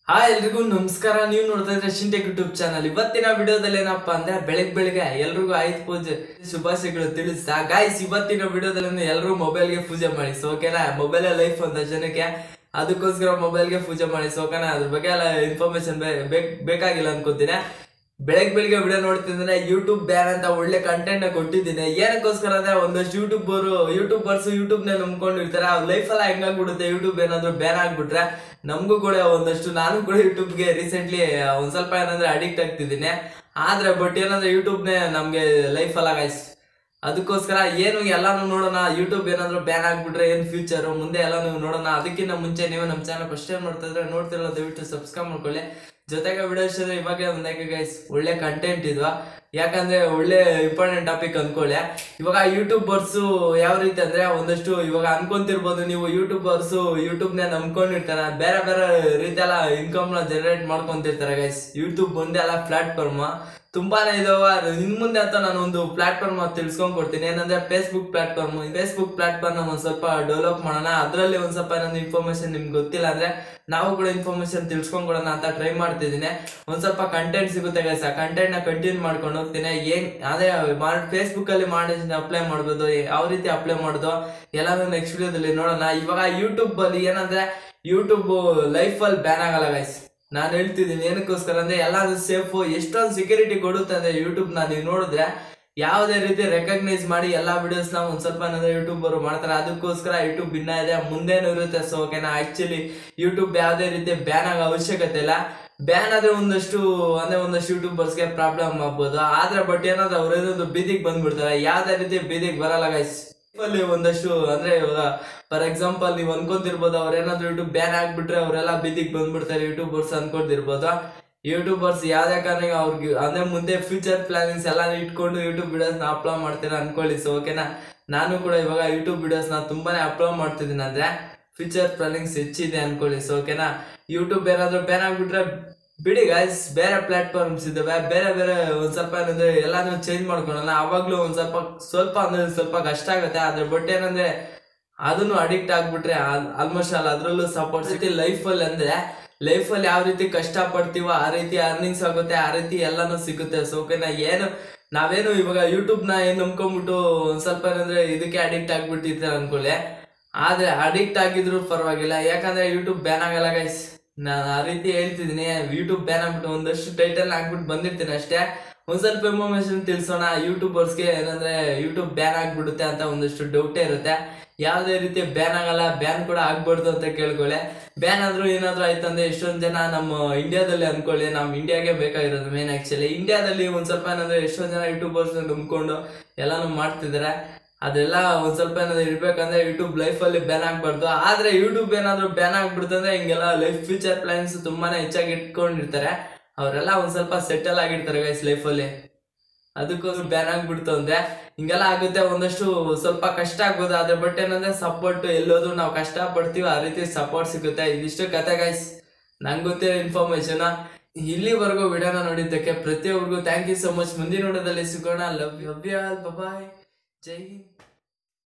Hi ಎಲ್ರಿಗೂ ನಮಸ್ಕಾರ. ನೀವು ನೋಡ್ತಾ ಇದ್ರೆ ಶಿಂಟೆಕ್ ಯೂಟ್ಯೂಬ್ ಚಾನಲ್. ಇವತ್ತಿನ ವಿಡಿಯೋದಲ್ಲಿ ಏನಪ್ಪಾ ಅಂದ್ರೆ ಬೆಳಗ್ಗೆ ಎಲ್ರಿಗೂ ಆಯ್ತು ಪೂಜೆ ಶುಭಾಶಯಗಳು ತಿಳಿಸ್ತಾ ಗಾಯ್ಸ್. ಇವತ್ತಿನ ವಿಡಿಯೋದಲ್ಲಿ ಎಲ್ಲರೂ ಮೊಬೈಲ್ಗೆ ಪೂಜೆ ಮಾಡಿ ಓಕೆನಾ. ಮೊಬೈಲ್ ಲೈಫ್ ಅಂತ ಜನಕ್ಕೆ, ಅದಕ್ಕೋಸ್ಕರ ಮೊಬೈಲ್ಗೆ ಪೂಜೆ ಮಾಡಿ ಓಕೆನಾ. ಅದ್ರ ಬಗ್ಗೆ ಎಲ್ಲ ಇನ್ಫಾರ್ಮೇಶನ್ ಬೇಕಾಗಿಲ್ಲ ಅನ್ಕೋತೀನಿ. ಬೆಳಗ್ಗೆ ವಿಡಿಯೋ ನೋಡ್ತಿದ್ರೆ ಯೂಟ್ಯೂಬ್ ಬ್ಯಾನ್ ಅಂತ ಒಳ್ಳೆ ಕಂಟೆಂಟ್ ಕೊಟ್ಟಿದ್ದೀನಿ. ಏನಕ್ಕೋಸ್ಕರ ಅಂದ್ರೆ ಒಂದಷ್ಟು ಯೂಟ್ಯೂಬರ್ಸ್ ಯೂಟ್ಯೂಬ್ ನ ನಂಬ್ಕೊಂಡಿರ್ತಾರೆ. ಅವ್ರ ಲೈಫ್ ಎಲ್ಲ ಹೆಂಗಾಗ್ಬಿಡುತ್ತೆ ಯೂಟ್ಯೂಬ್ ಏನಾದ್ರು ಬ್ಯಾನ್ ಆಗ್ಬಿಟ್ರೆ. ನಮಗೂ ಕೂಡ ಒಂದಷ್ಟು, ನಾನು ಕೂಡ ಯೂಟ್ಯೂಬ್ಗೆ ರೀಸೆಂಟ್ಲಿ ಒಂದ್ ಸ್ವಲ್ಪ ಏನಂದ್ರೆ ಅಡಿಕ್ಟ್ ಆಗ್ತಿದ್ದೀನಿ. ಆದ್ರೆ ಬಟ್ ಏನಂದ್ರೆ ಯೂಟ್ಯೂಬ್ನೇ ನಮ್ಗೆ ಲೈಫ್ ಅಲ್ಲ ಗೈಸ್. ಅದಕ್ಕೋಸ್ಕರ ಏನು ಎಲ್ಲಾನು ನೋಡೋಣ. ಯೂಟ್ಯೂಬ್ ಏನಾದ್ರು ಬ್ಯಾನ್ ಆಗ್ಬಿಟ್ರೆ ಏನ್ ಫ್ಯೂಚರ್ ಮುಂದೆ ಎಲ್ಲಾನು ನೋಡೋಣ. ಅದಕ್ಕಿಂತ ಮುಂಚೆ ನೀವು ನಮ್ಮ ಚಾನಲ್ ಫಸ್ಟ್ ಟೈಮ್ ನೋಡ್ತಿರೋ ದಯವಿಟ್ಟು ಸಬ್ಸ್ಕ್ರೈಬ್ ಮಾಡ್ಕೊಳ್ಳಿ. ಜೊತೆಗೆ ವಿಡಿಯೋ ಇಷ್ಟ ಇವಾಗ ಒಂದಕ್ಕೆ ಗೈಸ್ ಒಳ್ಳೆ ಕಂಟೆಂಟ್ ಇದ್ವಾ, ಯಾಕಂದ್ರೆ ಒಳ್ಳೆ ಇಂಪಾರ್ಟೆಂಟ್ ಟಾಪಿಕ್ ಅನ್ಕೊಳ್ಳಿ. ಇವಾಗ ಯೂಟ್ಯೂಬರ್ಸು ಯಾವ ರೀತಿ ಅಂದ್ರೆ ಒಂದಷ್ಟು ಇವಾಗ ಅನ್ಕೊಂತಿರ್ಬೋದು ನೀವು, ಯೂಟ್ಯೂಬ್ ನ ನಂಬ್ಕೊಂಡಿರ್ತಾರೆ, ಬೇರೆ ಬೇರೆ ರೀತಿ ಎಲ್ಲ ಇನ್ಕಮ್ ನ ಜನರೇಟ್ ಮಾಡ್ಕೊಂತಿರ್ತಾರೆ ಗೈಸ್. ಯೂಟ್ಯೂಬ್ ಒಂದೇ ಅಲ್ಲ, ಪ್ಲಾಟ್ಫಾರ್ಮ್ ತುಂಬಾನೇ ಇದಾವ. ಇನ್ ಮುಂದೆ ಅಂತ ನಾನು ಒಂದು ಪ್ಲಾಟ್ಫಾರ್ಮ್ ತಿಳ್ಸ್ಕೊಂಡ್ ಕೊಡ್ತೀನಿ. ಏನಂದ್ರೆ ಫೇಸ್ಬುಕ್ ಪ್ಲಾಟ್ಫಾರ್ಮ್ ಒಂದ್ ಸ್ವಲ್ಪ ಡೆವಲಪ್ ಮಾಡೋಣ. ಅದ್ರಲ್ಲಿ ಒಂದ್ ಸ್ವಲ್ಪ ಏನಂದ್ರೆ ಇನ್ಫಾರ್ಮೇಶನ್ ನಿಮ್ಗೆ ಗೊತ್ತಿಲ್ಲ ಅಂದ್ರೆ ನಾವು ಕೂಡ ಇನ್ಫಾರ್ಮೇಶನ್ ತಿಳ್ಸ್ಕೊಂಡ್ ಕೊಡೋಣ ಅಂತ ಟ್ರೈ ಮಾಡ್ತಿದ್ದೀನಿ. ಒಂದ್ ಸ್ವಲ್ಪ ಕಂಟೆಂಟ್ ಸಿಗುತ್ತೆ ಗೈಸ್. ಆ ಕಂಟೆಂಟ್ ನ ಕಂಟಿನ್ಯೂ ಮಾಡ್ಕೊಂಡು ಹೋಗ್ತೀನಿ. ಅದೇ ಫೇಸ್ಬುಕ್ ಅಲ್ಲಿ ಮಾಡಿ ಅಪ್ಲೈ ಮಾಡ್ಬೋದು, ಯಾವ ರೀತಿ ಅಪ್ಲೈ ಮಾಡೋದು ಎಲ್ಲಾನು ನೆಕ್ಸ್ಟ್ ವಿಡಿಯೋದಲ್ಲಿ ನೋಡೋಣ. ಇವಾಗ ಯೂಟ್ಯೂಬ್ ಅಲ್ಲಿ ಏನಂದ್ರೆ ಯೂಟ್ಯೂಬ್ ಲೈಫ್ ಅಲ್ಲಿ ಬ್ಯಾನ್ ಆಗಲ್ಲ ಗೈಸ್. ನಾನು ಹೇಳ್ತಿದ್ದೀನಿ ಏನಕ್ಕೋಸ್ಕರ ಅಂದ್ರೆ ಎಲ್ಲಾನು ಸೇಫ್, ಎಷ್ಟೊಂದು ಸೆಕ್ಯೂರಿಟಿ ಕೊಡುತ್ತೆ ಅಂದ್ರೆ ಯೂಟ್ಯೂಬ್ ನ ನೀವು ನೋಡಿದ್ರೆ ಯಾವುದೇ ರೀತಿ ರೆಕಗ್ನೈಸ್ ಮಾಡಿ ಎಲ್ಲಾ ವಿಡಿಯೋಸ್ ನ ಒಂದ್ ಸ್ವಲ್ಪ ಯೂಟ್ಯೂಬರ್ ಮಾಡ್ತಾರೆ. ಅದಕ್ಕೋಸ್ಕರ ಯೂಟ್ಯೂಬ್ ಭಿನ್ನ ಇದೆ, ಮುಂದೇನು ಇರುತ್ತೆ. ಸೊ ಓಕೆನಾ. ಆಕ್ಚುಲಿ ಯೂಟ್ಯೂಬ್ ಯಾವುದೇ ರೀತಿ ಬ್ಯಾನ್ ಆಗೋ ಅವಶ್ಯಕತೆ ಇಲ್ಲ. ಬ್ಯಾನ್ ಆದ್ರೆ ಒಂದಷ್ಟು ಯೂಟ್ಯೂಬರ್ಸ್ಗೆ ಪ್ರಾಬ್ಲಮ್ ಆಗ್ಬೋದು. ಆದ್ರೆ ಬಟ್ ಏನಾದ್ರೆ ಅವ್ರೇನೊಂದು ಬೀದಿಗೆ ಬಂದ್ಬಿಡ್ತಾರೆ. ಯಾವ್ದೇ ರೀತಿ ಬೀದಿಗೆ ಬರಲ್ಲ ಗೈಸ್. ಅಲ್ಲಿ ಒಂದಷ್ಟು ಅಂದ್ರೆ ಇವಾಗ ಫಾರ್ ಎಕ್ಸಾಂಪಲ್ ನೀವು ಅನ್ಕೊಂತಿರ್ಬೋದು, ಅವ್ರೇನಾದ್ರು ಯೂಟ್ಯೂಬ್ ಬ್ಯಾನ್ ಆಗ್ಬಿಟ್ರೆ ಅವರೆಲ್ಲ ಬೀದಿಗೆ ಬಂದ್ಬಿಡ್ತಾರೆ ಯೂಟ್ಯೂಬರ್ಸ್ ಅನ್ಕೊಂಡಿರ್ಬೋದು. ಯೂಟ್ಯೂಬರ್ಸ್ ಯಾವ್ದೇ ಕಾರಣ ಅವ್ರಿಗೆ ಅಂದ್ರೆ ಮುಂದೆ ಫ್ಯೂಚರ್ ಪ್ಲಾನಿಂಗ್ಸ್ ಎಲ್ಲ ಇಟ್ಕೊಂಡು ಯೂಟ್ಯೂಬ್ ವಿಡಿಯೋಸ್ ನ ಅಪ್ಲೋಡ್ ಮಾಡ್ತೀರಾ ಅನ್ಕೊಳ್ಳಿ. ಸೊ ಓಕೆನಾ. ನಾನು ಕೂಡ ಇವಾಗ ಯೂಟ್ಯೂಬ್ ವಿಡಿಯೋಸ್ ನ ತುಂಬಾನೇ ಅಪ್ಲೋಡ್ ಮಾಡ್ತಿದ್ದೀನಿ ಅಂದ್ರೆ ಫ್ಯೂಚರ್ ಪ್ಲಾನಿಂಗ್ಸ್ ಹೆಚ್ಚಿದೆ ಅನ್ಕೊಳ್ಳಿ. ಸೊ ಓಕೆನಾ. ಯೂಟ್ಯೂಬ್ ಏನಾದ್ರು ಬ್ಯಾನ್ ಆಗ್ಬಿಟ್ರೆ ಬಿಡಿ ಗಾಯ್ಸ್, ಬೇರೆ ಪ್ಲಾಟ್ಫಾರ್ಮ್ಸ್ ಇದಾವೆ, ಬೇರೆ ಒಂದ್ ಸ್ವಲ್ಪ ಏನಂದ್ರೆ ಎಲ್ಲಾನು ಚೇಂಜ್ ಮಾಡ್ಕೊಳ್ಳೋಣ. ಅವಾಗ್ಲೂ ಒಂದ್ ಸ್ವಲ್ಪ ಕಷ್ಟ ಆಗುತ್ತೆ. ಆದ್ರೆ ಬಟ್ ಏನಂದ್ರೆ ಅದನ್ನು ಅಡಿಕ್ಟ್ ಆಗ್ಬಿಟ್ರೆ ಆಲ್ಮೋಸ್ಟ್ ಅದ್ರಲ್ಲೂ ಸಪೋರ್ಟ್ ಲೈಫ್ ಅಲ್ಲಿ ಯಾವ ರೀತಿ ಕಷ್ಟ ಪಡ್ತೀವೋ ಆ ರೀತಿ ಅರ್ನಿಂಗ್ಸ್ ಆಗುತ್ತೆ, ಆ ರೀತಿ ಎಲ್ಲಾನು ಸಿಗುತ್ತೆ. ಸೊ ಓಕೆನಾ. ನಾವೇನು ಇವಾಗ ಯೂಟ್ಯೂಬ್ ನ ಏನ್ ನಂಬ್ಕೊಂಡ್ಬಿಟ್ಟು ಒಂದ್ ಸ್ವಲ್ಪ ಏನಂದ್ರೆ ಇದಕ್ಕೆ ಅಡಿಕ್ಟ್ ಆಗ್ಬಿಟ್ಟಿರ್ತಾರೆ ಅನ್ಕೊಳ್ಳಿ. ಆದ್ರೆ ಅಡಿಕ್ಟ್ ಆಗಿದ್ರು ಪರವಾಗಿಲ್ಲ, ಯಾಕಂದ್ರೆ ಯೂಟ್ಯೂಬ್ ಬ್ಯಾನ್ ಆಗಲ್ಲ ಗೈಸ್. ನಾನು ಆ ರೀತಿ ಹೇಳ್ತಿದ್ದೀನಿ. ಯೂಟ್ಯೂಬ್ ಬ್ಯಾನ್ ಆಗ್ಬಿಟ್ಟು ಒಂದಷ್ಟು ಟೈಟಲ್ ಹಾಕ್ಬಿಟ್ಟು ಬಂದಿರ್ತೀನಿ ಅಷ್ಟೇ. ಒಂದ್ ಸ್ವಲ್ಪ ಇನ್ಫಾರ್ಮೇಶನ್ ತಿಳ್ಸೋಣ. ಯೂಟ್ಯೂಬರ್ಸ್ಗೆ ಏನಂದ್ರೆ ಯೂಟ್ಯೂಬ್ ಬ್ಯಾನ್ ಆಗ್ಬಿಡುತ್ತೆ ಅಂತ ಒಂದಷ್ಟು ಡೌಟೇ ಇರುತ್ತೆ. ಯಾವುದೇ ರೀತಿ ಬ್ಯಾನ್ ಆಗಲ್ಲ, ಬ್ಯಾನ್ ಕೂಡ ಆಗ್ಬಾರ್ದು ಅಂತ ಕೇಳ್ಕೊಳ್ಳಿ. ಬ್ಯಾನ್ ಆದ್ರೂ ಏನಾದ್ರು ಆಯ್ತಂದ್ರೆ ಎಷ್ಟೊಂದ್ ಜನ ನಮ್ಮ ಇಂಡಿಯಾದಲ್ಲಿ ಅನ್ಕೊಳ್ಳಿ, ನಮ್ ಇಂಡಿಯಾಗೆ ಬೇಕಾಗಿರೋದು ಮೇನ್. ಆಕ್ಚುಲಿ ಇಂಡಿಯಾದಲ್ಲಿ ಒಂದ್ ಸ್ವಲ್ಪ ಏನಂದ್ರೆ ಎಷ್ಟೊಂದ್ ಜನ ಯೂಟ್ಯೂಬರ್ಸ್ ನಂಬ್ಕೊಂಡು ಎಲ್ಲಾನು ಮಾಡ್ತಿದಾರೆ. ಅದೆಲ್ಲ ಒಂದ್ ಸ್ವಲ್ಪ ಏನಾದ್ರು ಇರ್ಬೇಕಂದ್ರೆ ಯೂಟ್ಯೂಬ್ ಲೈಫ್ ಅಲ್ಲಿ ಬ್ಯಾನ್ ಆಗ್ಬಾರ್ದು. ಆದ್ರೆ ಯೂಟ್ಯೂಬ್ ಏನಾದ್ರು ಬ್ಯಾನ್ ಆಗ್ಬಿಡ್ತಂದ್ರೆ ಹಿಂಗೆಲ್ಲ ಲೈಫ್ ಫ್ಯೂಚರ್ ಪ್ಲಾನ್ಸ್ ತುಂಬಾನೇ ಹೆಚ್ಚಾಗಿ ಇಟ್ಕೊಂಡಿರ್ತಾರೆ. ಅವರೆಲ್ಲ ಒಂದ್ ಸ್ವಲ್ಪ ಸೆಟಲ್ ಆಗಿರ್ತಾರೆ ಗೈಸ್ ಲೈಫ್ ಅಲ್ಲಿ. ಅದಕ್ಕೋಸ್ಕರ ಬ್ಯಾನ್ ಆಗ್ಬಿಡ್ತು ಅಂದ್ರೆ ಹಿಂಗೆಲ್ಲ ಆಗುತ್ತೆ. ಒಂದಷ್ಟು ಸ್ವಲ್ಪ ಕಷ್ಟ ಆಗ್ಬೋದು. ಆದ್ರೆ ಬಟ್ ಏನಂದ್ರೆ ಸಪೋರ್ಟ್ ಎಲ್ಲೋದ್ರು ನಾವು ಕಷ್ಟ ಪಡ್ತೀವಿ ಆ ರೀತಿ ಸಪೋರ್ಟ್ ಸಿಗುತ್ತೆ. ಇದಿಷ್ಟು ಕತೆ ಗೈಸ್, ನಂಗೆ ಗೊತ್ತಿರೋ ಇನ್ಫಾರ್ಮೇಶನ್. ಇಲ್ಲಿವರೆಗೂ ವಿಡಿಯೋನ ನೋಡಿದ್ದಕ್ಕೆ ಪ್ರತಿಯೊಬ್ಬರಿಗೂ ಥ್ಯಾಂಕ್ ಯು ಸೊ ಮಚ್. ಮುಂದಿನ ವಿಡಿಯೋದಲ್ಲಿ ಸಿಗೋಣ. Love you all. ಬಾಯ್. ಜೈ ಹಿಂದ್.